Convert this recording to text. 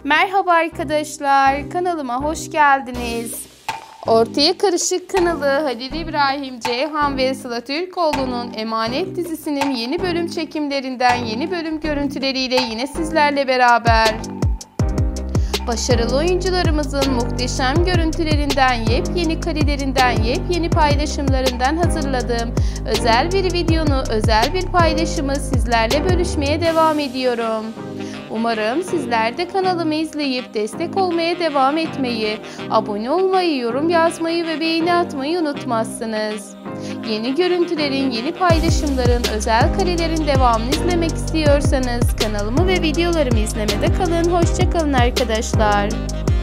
Merhaba arkadaşlar, kanalıma hoş geldiniz. Ortaya Karışık kanalı Halil İbrahim Ceyhan ve Sıla Türkoğlu'nun Emanet dizisinin yeni bölüm çekimlerinden yeni bölüm görüntüleriyle yine sizlerle beraber. Başarılı oyuncularımızın muhteşem görüntülerinden, yepyeni karelerinden, yepyeni paylaşımlarından hazırladığım özel bir videonu, özel bir paylaşımı sizlerle bölüşmeye devam ediyorum. Umarım sizler de kanalımı izleyip destek olmaya devam etmeyi, abone olmayı, yorum yazmayı ve beğeni atmayı unutmazsınız. Yeni görüntülerin, yeni paylaşımların, özel karelerin devamını izlemek istiyorsanız kanalımı ve videolarımı izlemede kalın. Hoşça kalın arkadaşlar.